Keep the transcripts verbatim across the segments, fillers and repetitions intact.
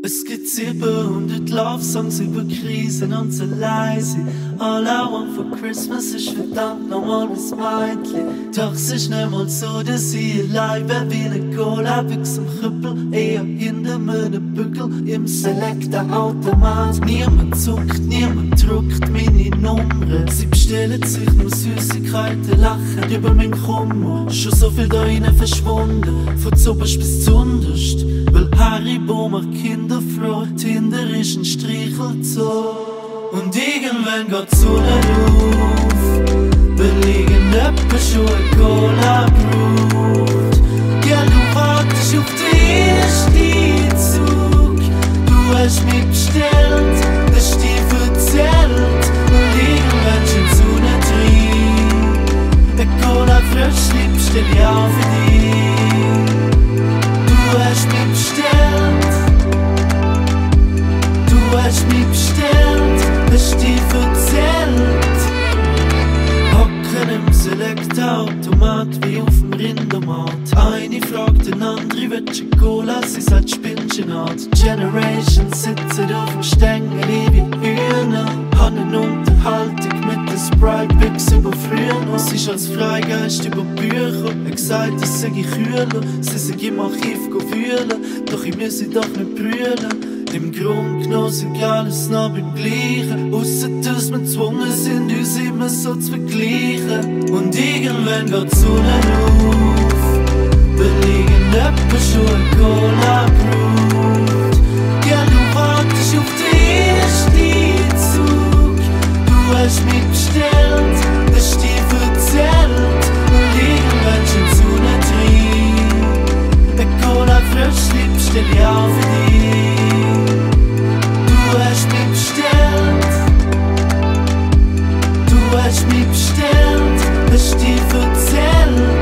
Es gibt siebenhundert Love-Songs über Krisen und so leise. All I want for Christmas ist verdammt nochmal bis Mädchen. Doch es ist nicht mal so, dass ich allein wäre wie eine Cola am Krüppel. Eher hinter meinem Bügel im Selekta-Automat. Niemand zuckt, niemand druckt meine Nummern. Sie bestellen sich nur Süßigkeiten, lachen über meinen Kummer. Schon so viel da rein verschwunden, von zuoberst bis zunderst. Weil Haribo macht Kinder froh, Tinder ist ein Streichelzoo. Und irgendwann geht die Sonne auf, weil irgendjemand schon eine Cola braucht. Ja, du wartest auf den ersten Zug, du hast mich bestellt, das ist dir erzählt. Und irgendwann scheint die Sonne rein, eine Cola Fröschli bestell ich auch für dich. Du hast mich bestellt, du hast mich bestellt, hast dich erzählt. Hocken im Selekta-Automat wie auf dem Rindermarkt. Eine fragt den andere, willst du Cola? Sie sagt, spinnst du Art. Generations sitzen auf dem Stängel wie Hühner. Haben eine Unterhaltung mit der Sprite-Bix über früher. Sie ist als Freigeist über Bücher. Er gesagt, das sei ich kühler. Sie sei im Archiv wühlen, doch ich muss sie doch nicht brüllen. Im Grunde genommen sind alles noch beim Gleichen, ausser dass wir gezwungen sind, uns immer so zu vergleichen. Und irgendwann geht die Sonne auf, weil irgendjemand schon eine Cola braucht. Ja, du wartest auf den ersten Zug, du hast mich bestellt, das ist dir erzählt. Und irgendwann scheint die Sonne rein, eine Cola Fröschli bestell ich auch für dich. Du hast mich bestellt, du hast mich bestellt, hast dir erzählt.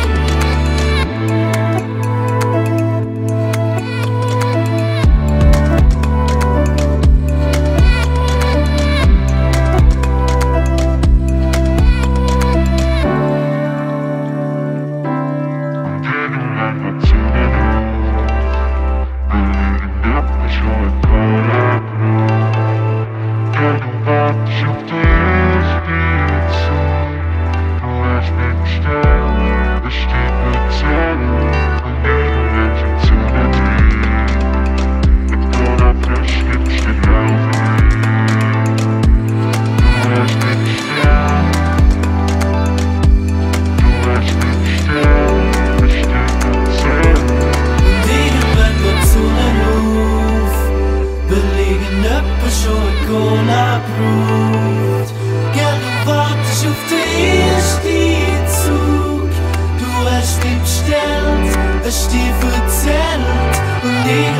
Cola braucht. Gell, du wartest auf den ersten Zug, du hast mich bestellt, hast dir erzählt. Und ich